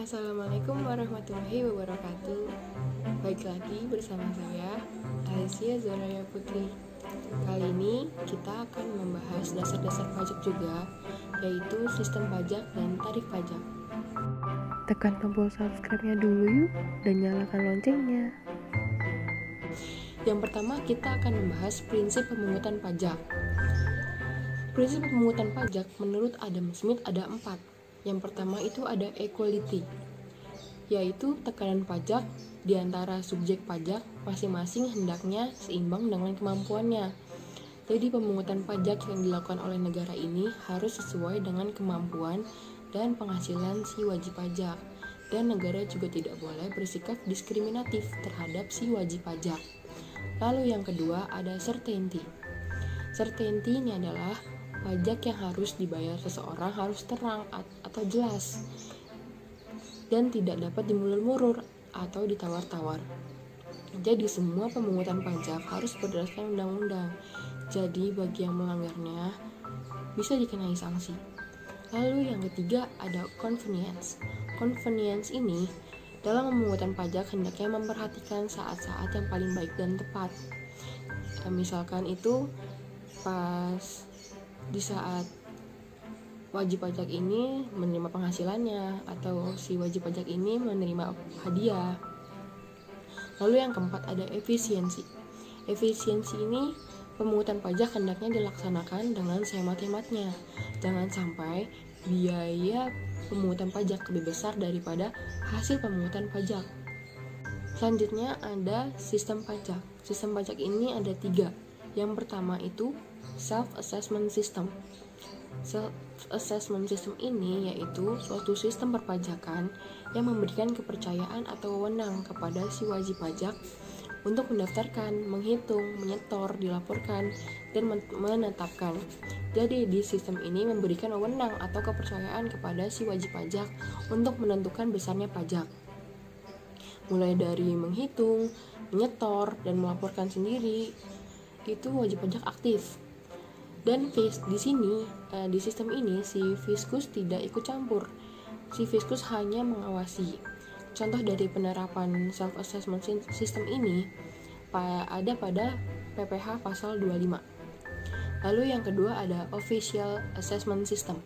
Assalamualaikum warahmatullahi wabarakatuh. Baik lagi bersama saya Alicia Zoraya Putri. Kali ini kita akan membahas dasar-dasar pajak juga, yaitu sistem pajak dan tarif pajak. Tekan tombol subscribe-nya dulu yuk dan nyalakan loncengnya. Yang pertama kita akan membahas prinsip pemungutan pajak. Prinsip pemungutan pajak menurut Adam Smith ada 4. Yang pertama itu ada equality, yaitu tekanan pajak di antara subjek pajak masing-masing hendaknya seimbang dengan kemampuannya. Jadi pemungutan pajak yang dilakukan oleh negara ini harus sesuai dengan kemampuan dan penghasilan si wajib pajak. Dan negara juga tidak boleh bersikap diskriminatif terhadap si wajib pajak. Lalu yang kedua ada certainty. Certainty ini adalah pajak yang harus dibayar seseorang harus terang atau jelas dan tidak dapat dimulur-mulur atau ditawar-tawar. Jadi semua pemungutan pajak harus berdasarkan undang-undang. Jadi bagi yang melanggarnya bisa dikenai sanksi. Lalu yang ketiga ada convenience. Convenience ini dalam pemungutan pajak hendaknya memperhatikan saat-saat yang paling baik dan tepat. Misalkan itu pas di saat wajib pajak ini menerima penghasilannya atau si wajib pajak ini menerima hadiah. Lalu yang keempat ada efisiensi. Efisiensi ini pemungutan pajak hendaknya dilaksanakan dengan sehemat-hematnya. Jangan sampai biaya pemungutan pajak lebih besar daripada hasil pemungutan pajak. Selanjutnya ada sistem pajak. Sistem pajak ini ada 3. Yang pertama itu self-assessment system. Self-assessment system ini yaitu suatu sistem perpajakan yang memberikan kepercayaan atau wewenang kepada si wajib pajak untuk mendaftarkan, menghitung, menyetor, dilaporkan, dan menetapkan. Jadi di sistem ini memberikan wewenang atau kepercayaan kepada si wajib pajak untuk menentukan besarnya pajak. Mulai dari menghitung, menyetor, dan melaporkan sendiri, itu wajib pajak aktif. Dan di sini di sistem ini si Fiskus tidak ikut campur. Si Fiskus hanya mengawasi. Contoh dari penerapan self assessment system ini ada pada PPh pasal 25. Lalu yang kedua ada official assessment system,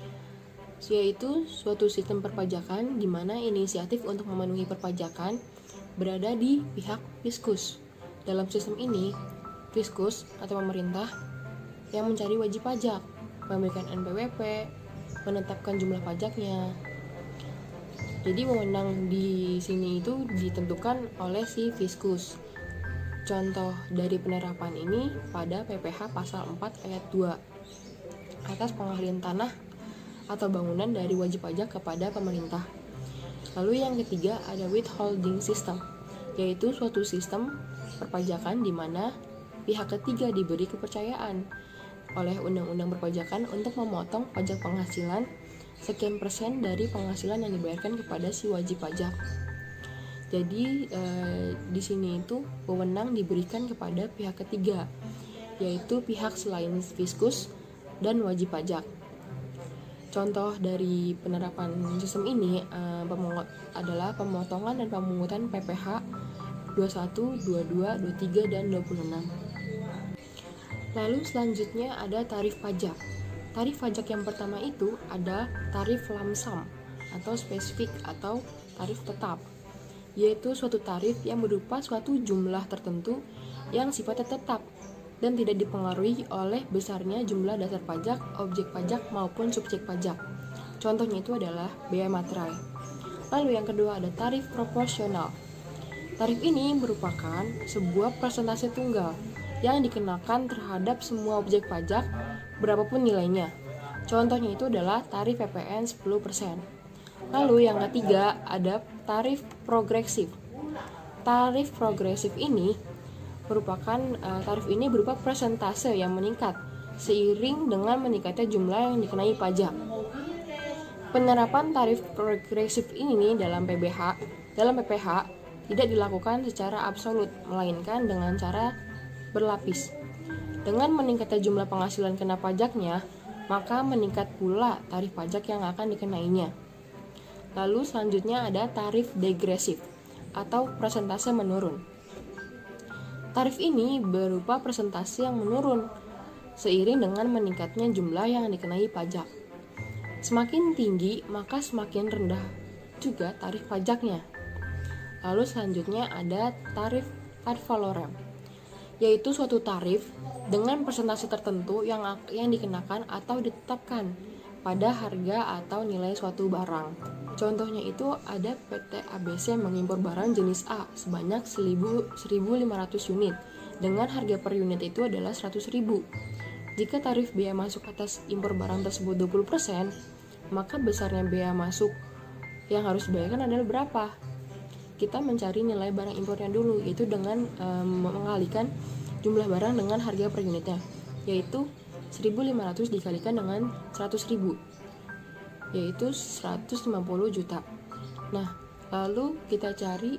yaitu suatu sistem perpajakan di mana inisiatif untuk memenuhi perpajakan berada di pihak Fiskus. Dalam sistem ini Fiskus atau pemerintah yang mencari wajib pajak, memberikan NPWP, menetapkan jumlah pajaknya. Jadi wewenang di sini itu ditentukan oleh si Fiskus. Contoh dari penerapan ini pada PPh pasal 4 ayat 2 atas pengalihan tanah atau bangunan dari wajib pajak kepada pemerintah. Lalu yang ketiga ada withholding system, yaitu suatu sistem perpajakan di mana pihak ketiga diberi kepercayaan oleh undang-undang perpajakan untuk memotong pajak penghasilan sekian persen dari penghasilan yang dibayarkan kepada si wajib pajak. Jadi di sini itu wewenang diberikan kepada pihak ketiga, yaitu pihak selain Fiskus dan wajib pajak. Contoh dari penerapan sistem ini adalah pemotongan dan pemungutan PPh 21, 22, 23, dan 26. Lalu selanjutnya ada tarif pajak. Tarif pajak yang pertama itu ada tarif lump sum atau spesifik atau tarif tetap, yaitu suatu tarif yang berupa suatu jumlah tertentu yang sifatnya tetap dan tidak dipengaruhi oleh besarnya jumlah dasar pajak, objek pajak maupun subjek pajak. Contohnya itu adalah bea materai. Lalu yang kedua ada tarif proporsional. Tarif ini merupakan sebuah persentase tunggal yang dikenakan terhadap semua objek pajak berapapun nilainya. Contohnya itu adalah tarif PPN 10%. Lalu yang ketiga ada tarif progresif. Tarif progresif ini berupa persentase yang meningkat seiring dengan meningkatnya jumlah yang dikenai pajak. Penerapan tarif progresif ini dalam PPh tidak dilakukan secara absolut, melainkan dengan cara berlapis. Dengan meningkatnya jumlah penghasilan kena pajaknya, maka meningkat pula tarif pajak yang akan dikenainya. Lalu selanjutnya ada tarif degresif atau persentase menurun. Tarif ini berupa persentase yang menurun seiring dengan meningkatnya jumlah yang dikenai pajak. Semakin tinggi, maka semakin rendah juga tarif pajaknya. Lalu selanjutnya ada tarif ad valorem, yaitu suatu tarif dengan persentase tertentu yang dikenakan atau ditetapkan pada harga atau nilai suatu barang. Contohnya itu ada PT ABC mengimpor barang jenis A sebanyak 1.500 unit dengan harga per unit itu adalah 100.000. Jika tarif bea masuk atas impor barang tersebut 20%, maka besarnya bea masuk yang harus dibayarkan adalah berapa? Kita mencari nilai barang impornya dulu, yaitu dengan mengalikan jumlah barang dengan harga per unitnya, yaitu 1.500 dikalikan dengan 100.000, yaitu 150 juta. Nah, lalu kita cari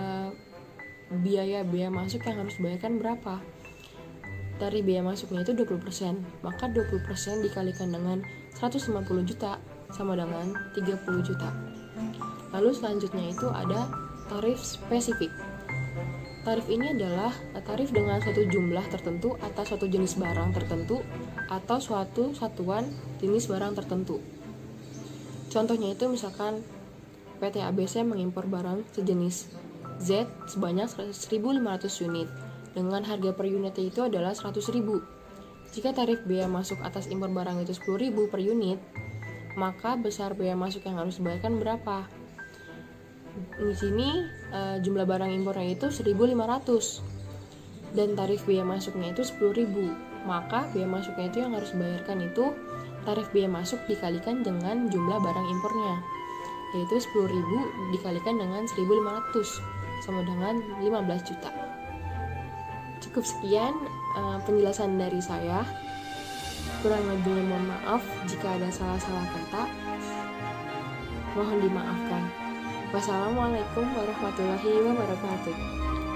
biaya masuk yang harus dibayarkan berapa. Dari biaya masuknya itu 20%, maka 20% dikalikan dengan 150 juta sama dengan 30 juta. Lalu selanjutnya itu ada tarif spesifik. Tarif ini adalah tarif dengan suatu jumlah tertentu atas suatu jenis barang tertentu atau suatu satuan jenis barang tertentu. Contohnya itu misalkan PT ABC mengimpor barang sejenis Z sebanyak 1.500 unit dengan harga per unitnya itu adalah 100.000. Jika tarif bea masuk atas impor barang itu 10.000 per unit, maka besar bea masuk yang harus dibayarkan berapa? Di sini jumlah barang impornya itu 1.500 dan tarif bea masuknya itu 10.000, maka bea masuknya itu yang harus dibayarkan itu tarif bea masuk dikalikan dengan jumlah barang impornya, yaitu 10.000 dikalikan dengan 1.500 sama dengan 15 juta. Cukup sekian penjelasan dari saya. Kurang lebihnya mohon maaf jika ada salah-salah kata, mohon dimaafkan. Wassalamualaikum warahmatullahi wabarakatuh.